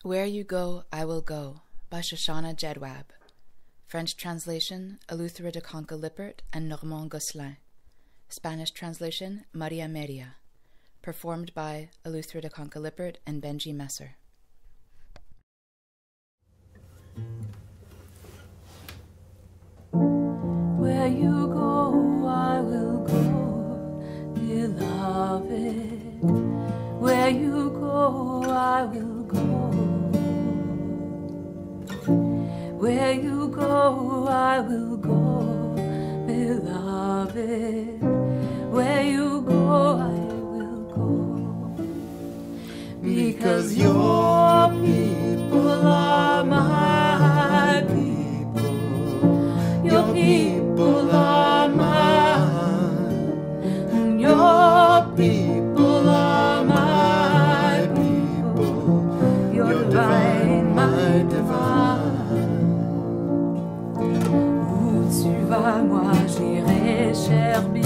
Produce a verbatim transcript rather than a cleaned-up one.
Where You Go, I Will Go by Shoshana Jedwab. French translation, Eleuthera Diconca-Lippert and Normand Gosselin. Spanish translation, Maria Meria. Performed by Eleuthera Diconca-Lippert and Benjie Messer. Where you go, I will go, beloved. Where you go, I will go. Where you go, I will go, beloved. Where you go, I will go. Because your people are my people. Your people are mine. Your people are my people. Your divine, my divine. Où tu vas, moi j'irai, cher bien.